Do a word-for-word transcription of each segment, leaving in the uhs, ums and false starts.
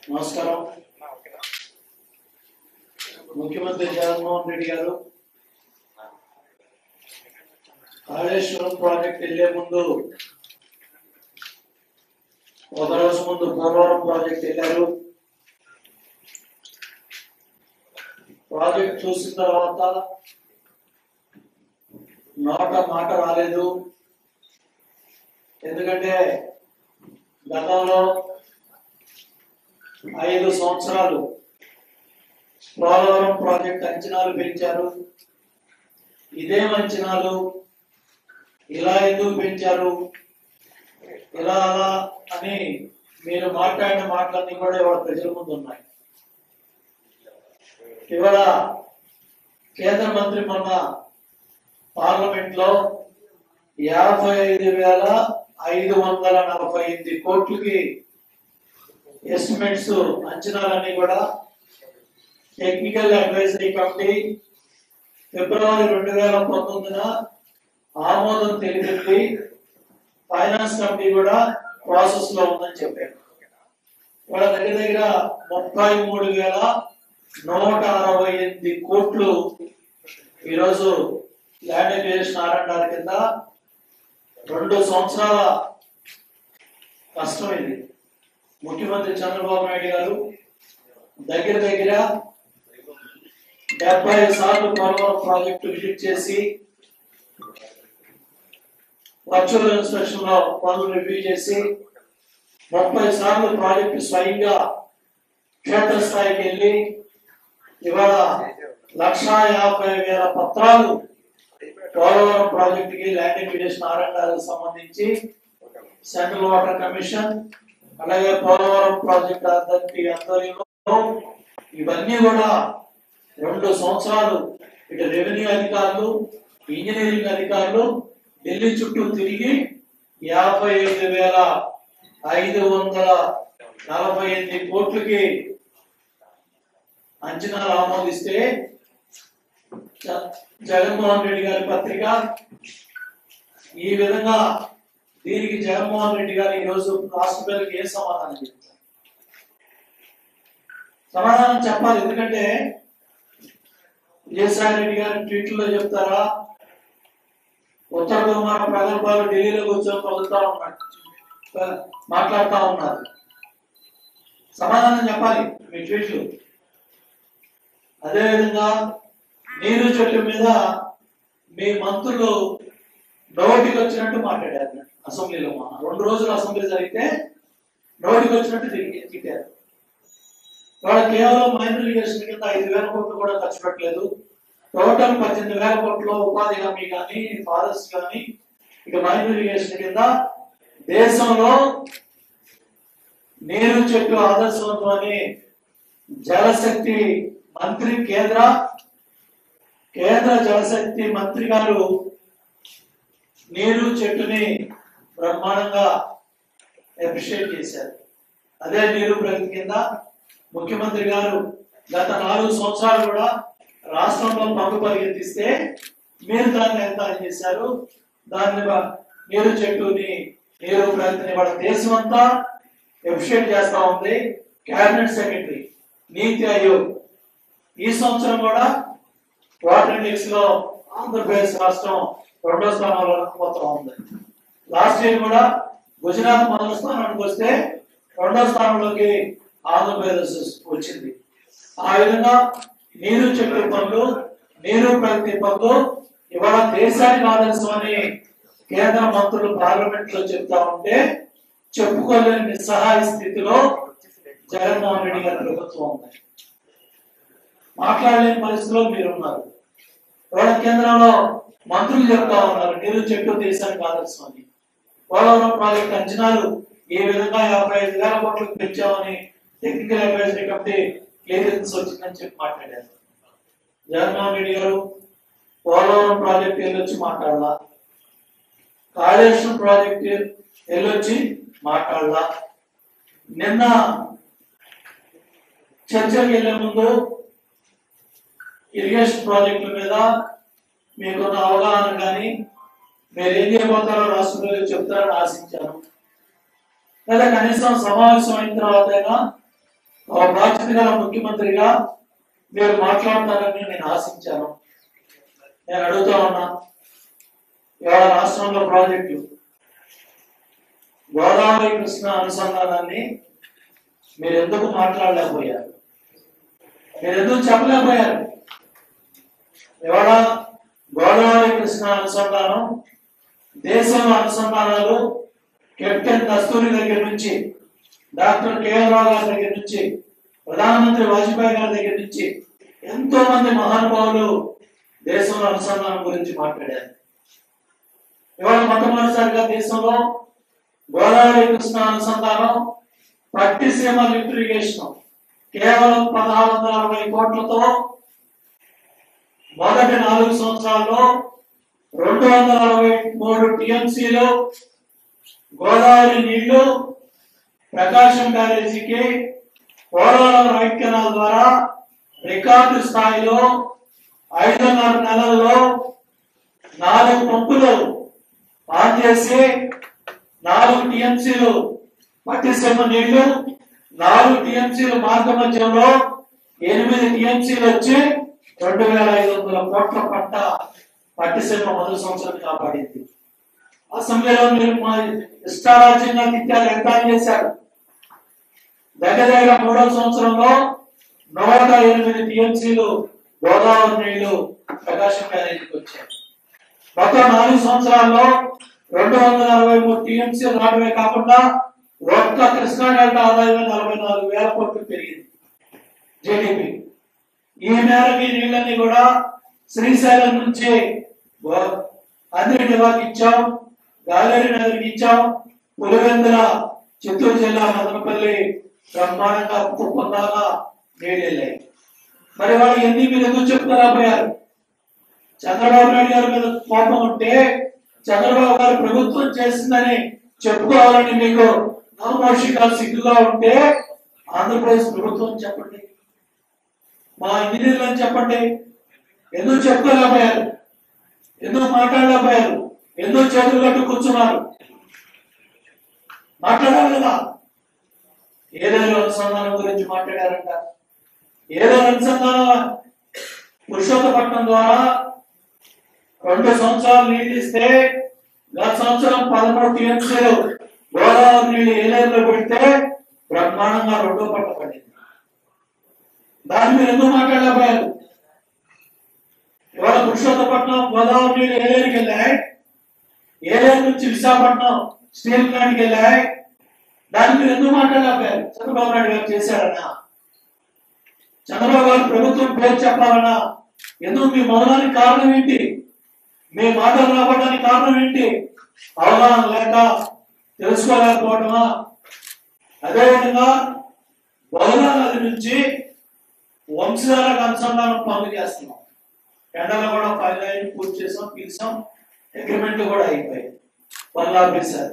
నమస్కారం. ముఖ్యమంత్రి జగన్మోహన్ రెడ్డి గారు కాళేశ్వరం ప్రాజెక్ట్ వెళ్లే ముందు ఒక రోజు ముందు పోలవరం ప్రాజెక్ట్ వెళ్ళారు. ప్రాజెక్ట్ చూసిన తర్వాత నోట మాట రాలేదు. ఎందుకంటే గతంలో ఐదు సంవత్సరాలు పోలవరం ప్రాజెక్ట్ అంచనాలు పెంచారు. ఇదే అంచనాలు ఇలా ఎందుకు పెంచారు, ఇలా అలా అని మీరు మాట్లాడిన మాటలన్నీ కూడా ఇవాళ ప్రజల ముందు ఉన్నాయి. ఇవాళ కేంద్ర మంత్రి మొన్న పార్లమెంట్ లో యాభై ఐదు వేల ఐదు వందల నలభై ఎనిమిది కోట్లకి ఎస్టిమేట్స్ అంచనాలన్నీ కూడా టెక్నికల్ అడ్వైజరీ కమిటీ ఫిబ్రవరి రెండు వేల పంతొమ్మిదిన ఆమోదం తెలిపింది. ఫైనాన్స్ కమిటీ కూడా ప్రాసెస్ లో ఉందని చెప్పారు. వాళ్ళ దగ్గర దగ్గర ముప్పై మూడు వేల నూట అరవై ఎనిమిది కోట్లు ఈరోజు land acquisition R and R కింద రెండు సంవత్సరాల కష్టం ఇది. ముఖ్యమంత్రి చంద్రబాబు నాయుడు గారు దగ్గర దగ్గర డెబ్బై సార్లు పోలవరం ప్రాజెక్టు విజిట్ చేసి వర్చువల్ ఇన్స్పెక్షన్ లో పనులు రివ్యూ చేసి ముప్పై సార్లు ప్రాజెక్టు స్వయంగా క్షేత్రస్థాయికి వెళ్ళి ఇవాళ లక్షా యాభై వేల పత్రాలు పోలవరం ప్రాజెక్టుకి land acquisition R and R సంబంధించి సెంట్రల్ వాటర్ కమిషన్ అలాగే పోలవరం ప్రాజెక్ట్ అథారిటీ ఆధ్వర్యంలో ఇవన్నీ కూడా రెండు సంవత్సరాలు ఇటు రెవెన్యూ అధికారులు ఇంజనీరింగ్ అధికారులు ఢిల్లీ చుట్టూ తిరిగి యాభై ఐదు వేల ఐదు వందల నలభై ఎనిమిది కోట్లకి అంచనాలు ఆమోదిస్తే జగన్మోహన్ రెడ్డి గారి పత్రిక ఈ విధంగా దీనికి జగన్మోహన్ రెడ్డి గారు ఈ రోజు రాష్ట్ర ప్రజలకు ఏం సమాధానం చెప్తారు? సమాధానం చెప్పాలి. ఎందుకంటే విజయసాయి రెడ్డి గారి ట్వీట్లో చెప్తారా, ఉత్తర కుమార ప్రగల్భాలు ఢిల్లీలో కూర్చొని పలుకుతా ఉన్నారు, మాట్లాడుతూ ఉన్నారు. సమాధానం చెప్పాలి మీ ట్వీట్లు. అదేవిధంగా నీరు చెట్టు మీద మీ మంత్రులు నోటికి వచ్చినట్టు మాట్లాడారు అసెంబ్లీలో. మన రెండు రోజులు అసెంబ్లీ జరిగితే నోటికి వచ్చినట్టు తిట్టారు. వాళ్ళు కేవలం మైనర్ ఇరిగేషన్ కింద ఐదు వేల కోట్లు కూడా ఖర్చు పెట్టలేదు. టోటల్ పద్దెనిమిది వేల కోట్లు ఉపాధి హామీ కానీ ఫారెస్ట్ కానీ ఇక మైనర్ ఇరిగేషన్ కింద దేశంలో నీరు చెట్టు ఆదర్శవంతం అని జలశక్తి మంత్రి కేంద్ర కేంద్ర జలశక్తి మంత్రి గారు నీరు చెట్టుని బ్రహ్మాండంగా అప్రిషియేట్ చేశారు. అదే నీరు ప్రగతి కింద ముఖ్యమంత్రి గారు గత నాలుగు సంవత్సరాలు కూడా రాష్ట్రంలో పన్ను పరిగెత్తిస్తే మీరు దాన్ని ఎంత చేశారు. దాన్ని నీరు చెట్టుని నీరు ప్రగతిని వాళ్ళ దేశం అంతా అప్రిషియేట్ చేస్తా ఉంది. కేబినెట్ సెక్రటరీ నీతి ఆయోగ్ ఈ సంవత్సరం కూడా వాటర్ ఇండెక్స్ లో ఆంధ్రప్రదేశ్ రాష్ట్రం రెండో స్థానంలో పోతా ఉంది. లాస్ట్ ఇయర్ కూడా గుజరాత్ మొదటి స్థానానికి వస్తే రెండో స్థానంలోకి ఆంధ్రప్రదేశ్ వచ్చింది. ఆ విధంగా నీరు చెట్టు పనులు నీరు ప్రగతి పనులు ఇవాళ దేశానికి ఆదర్శం అని కేంద్ర మంత్రులు పార్లమెంట్ లో చెప్తా ఉంటే చెప్పుకోలేని నిస్సహాయ స్థితిలో జగన్మోహన్ రెడ్డి గారి ప్రభుత్వం ఉంది. మాట్లాడలేని పరిస్థితిలో మీరున్నారు. ఇవాళ కేంద్రంలో మంత్రులు చెప్తా ఉన్నారు నీరు చెట్టు దేశానికి ఆదర్శం అని. పోలవరం ప్రాజెక్ట్ అంచనాలు ఈ విధంగా యాభై ఐదు వేల కోట్లకు పెంచామని టెక్నికల్ అడ్వైజరీ కమిటీ క్లియరెన్స్ వచ్చిందని చెప్పి మాట్లాడారు. జగన్మోహన్ రెడ్డి గారు పోలవరం ప్రాజెక్ట్ వెళ్ళొచ్చి మాట్లాడాలా, కాళేశ్వరం ప్రాజెక్ట్ వెళ్ళొచ్చి మాట్లాడాలా. నిన్న చర్చలకు వెళ్లే ముందు ఇరిగేషన్ ప్రాజెక్టుల మీద మీకున్న అవగాహన కానీ మీరు ఏం చేయబోతారో రాష్ట్ర ప్రజలకు చెప్తారని ఆశించాను. లేదా కనీసం సమావేశం అయిన తర్వాత ఒక బాధ్యత గల ముఖ్యమంత్రిగా మీరు మాట్లాడతారని నేను ఆశించాను. నేను అడుగుతా ఉన్నా, ఇవాళ రాష్ట్రంలో ప్రాజెక్టు గోదావరి కృష్ణ అనుసంధానాన్ని మీరు ఎందుకు మాట్లాడలేకపోయారు? మీరు ఎందుకు చెప్పలేకపోయారు? ఇవాళ గోదావరి కృష్ణ అనుసంధానం, దేశంలో అనుసంధానాలు కెప్టెన్ కస్తూరి దగ్గర నుంచి, డాక్టర్ కేఎల్ రావు గారి దగ్గర నుంచి, ప్రధానమంత్రి వాజ్పేయి గారి దగ్గర నుంచి ఎంతో మంది మహానుభావులు దేశంలో అనుసంధానం గురించి మాట్లాడారు. ఇవాళ మొట్టమొదటిసారిగా దేశంలో గోదావరి కృష్ణ అనుసంధానం పట్టిసీమ లిఫ్ట్ ఇరిగేషన్ కేవలం పదహారు వందల అరవై కోట్లతో మొదటి నాలుగు సంవత్సరాల్లో రెండు వందల అరవై మూడు టీఎంసీలు గోదావరి నీళ్లు ప్రకాశం బ్యారేజీకి పోలవరం రైట్ కెనాల్ ద్వారా రికార్డు స్థాయిలో ఐదున్నర నెలల్లో నాలుగు పంపులు ఆన్ చేసి నాలుగు టీఎంసీలు పట్టిసీమ నీళ్లు, నాలుగు టీఎంసీలు మార్గ మధ్యంలో ఎనిమిది టీఎంసీలు వచ్చి రెండు వేల ఐదు వందల కోట్ల పంట పట్టిసీమ మొదటి సంవత్సరం కాపాడింది. అసెంబ్లీలో మీరు మా ఇష్టారాజ్యంగా తిట్టారు, ఎగ్జామ్ చేశారు. దగ్గర దగ్గర మూడవ సంవత్సరంలో నూట ఎనిమిది టీఎంసీలు గోదావరి నీళ్లు ప్రకాశం బ్యారేజీకి వచ్చాయి. మొత్తం నాలుగు సంవత్సరాల్లో రెండు వందల అరవై మూడు టీఎంసీలు రావడమే కాకుండా ఒక్క కృష్ణా డెల్టా ఆదాయం నలభై నాలుగు వేల కోట్లు పెరిగింది జీడిపి. ఈ మేరకు ఈ నీళ్ళని కూడా శ్రీశైలం నుంచి అంద్రినివాకి ఇచ్చాం, గాలేరు నగర్కి ఇచ్చాం, పులివెందుల చిత్తూరు జిల్లా మదనపల్లి బ్రహ్మాండంగా పొందాగా నీళ్ళు వెళ్ళాయి. మరి వాళ్ళు ఎన్ని మీరు ఎందుకు చెప్తారాపోయారు? చంద్రబాబు నాయుడు గారి మీద కోపం ఉంటే, చంద్రబాబు గారు ప్రభుత్వం చేసిందని చెప్పుకోవాలని మీకు నవమోషికాలు సిగ్గుగా ఉంటే ఆంధ్రప్రదేశ్ ప్రభుత్వం చెప్పండి, మా ఇంజనీర్లు అని చెప్పండి. ఎందుకు చెప్పుకోలేకపోయారు? ఎందుకు మాట్లాడలేకపోయారు? ఎందుకు చేతులు కట్టు కూర్చున్నారు? మాట్లాడాలి కదా. ఏదైనా అనుసంధానం గురించి మాట్లాడారంట. ఏదో అనుసంధానం పురుషోత్తపట్నం ద్వారా రెండు సంవత్సరాలు నీళ్ళు ఇస్తే గత సంవత్సరం పదమూడు టీఎంసీలు గోదావరి నీళ్లు ఏలేరులో పెడితే బ్రహ్మాండంగా రెండో పంట పడింది. దాన్ని మీరు ఎందుకు మాట్లాడలేకపోయారు? ఇవాళ పురుషోత్తపట్నం గోదావరి నీళ్లు ఏలేరుకి వెళ్ళాయి, ఏలేరు నుంచి విశాఖపట్నం స్టీల్ ప్లాంట్కి వెళ్ళాయి. దాన్ని మీరు ఎందుకు మాట్లాడలేకపోయారు? చంద్రబాబు నాయుడు గారు చేశారన్నా, చంద్రబాబు గారు ప్రభుత్వం పేరు చెప్పాలన్నా ఎందుకు? మీ మౌనానికి కారణం ఏంటి? మీ మాటలు రావడానికి కారణం ఏంటి? అవగాహన లేక, తెలుసుకోలేకపోవడమా? అదేవిధంగా బహుళ నది నుంచి వంశధారకు అనుసంధానం పనులు చేస్తున్నాం. ఎండలో కూడా ఫైల్ పూర్తి చేసాం, పిలిచాం, అగ్రిమెంట్ కూడా అయిపోయింది. పనులు ఆపేశారు.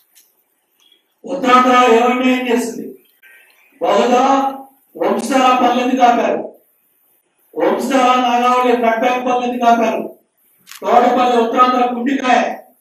ఉత్తరాంధ్ర ఏమంటే ఏం చేసింది? బహుళ వంశధార పనులన్నీ కాపారు. వంశధార నాగావళి ఫ్లడ్ బ్యాక్ పనులన్నీ కాపారు. తోటపల్లి ఉత్తరాంధ్ర గుండికాయ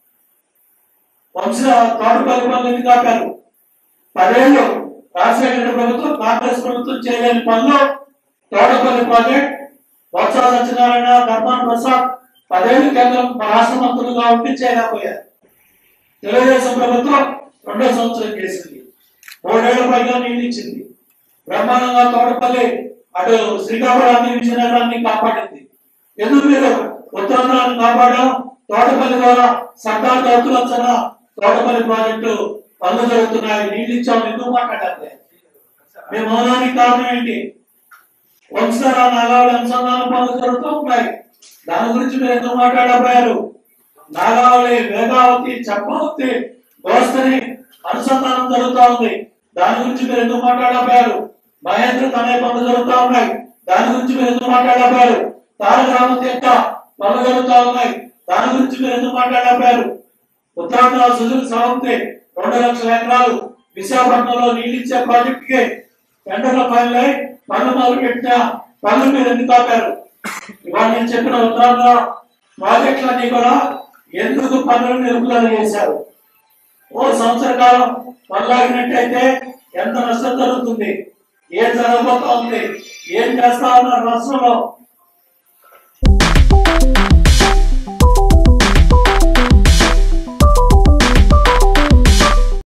వంశ తోటపల్లి పనులన్నీ కాపారు. పదేళ్ళు రాజశేఖర ప్రభుత్వం, కాంగ్రెస్ ప్రభుత్వం చేయలేని పనులు తోటపల్లి ప్రాజెక్ట్, బొత్స సత్యనారాయణ, ధర్మాన ప్రసాద్ పదేళ్ళు కేంద్రం రాష్ట్ర మంత్రులుగా ఉండి చేయలేకపోయారు. తెలుగుదేశం ప్రభుత్వం రెండో సంవత్సరం చేసింది, మూడేళ్ల పైగా నీళ్ళు ఇచ్చింది. బ్రహ్మాండంగా తోటపల్లి అటు శ్రీకాకుళాన్ని, విజయనగరాన్ని కాపాడింది. ఎందుకు మీరు ఉత్తరాంధ్రాన్ని కాపాడాం? తోటపల్లి ద్వారా సర్దార్ దౌతులచ్చన తోటపల్లి ప్రాజెక్టు పనులు జరుగుతున్నాయి, నీళ్ళు ఇచ్చాము, ఎందుకు మాట్లాడాలి? మీ మౌనానికి కారణం ఏంటి? వంశధార నాగావళి అనుసంధానం పనులు జరుగుతూ ఉన్నాయి, దాని గురించి మీరు ఎందుకు మాట్లాడకపోయారు? నాగావళి, వేదావతి, చంపావతి, గోస్తని అనుసంధానం జరుగుతూ ఉంది, దాని గురించి మీరు ఎందుకు మాట్లాడకపోయారు? మహేంద్ర తనే పనులు జరుగుతూ ఉన్నాయి, దాని గురించి మీరు ఎందుకు మాట్లాడకపోయారు? తారక రామతీర్థ పనులు జరుగుతూ ఉన్నాయి, దాని గురించి మీరు ఎందుకు మాట్లాడకపోయారు? ఉత్తరాంధ్ర సుజల సాగుతే రెండు లక్షల ఎకరాలు విశాఖపట్నంలో నీళ్ళు ఇచ్చే ప్రాజెక్ట్ కి టెండర్ల ఫైల్ అయి పనులు మొదలు పెట్టిన పనులు మీరు ఎందుకు ఆపారు? ఇవాళ నేను చెప్పిన ఉత్తరాంధ్ర ప్రాజెక్టులన్నీ కూడా ఎందుకు పనులు నిలుపుదల చేశారు? ఓ సంవత్సర కాలం పనులాగినట్టయితే ఎంత నష్టం జరుగుతుంది? ఏం జరగబోతా ఉంది, ఏం చేస్తా ఉన్నారు రాష్ట్రంలో,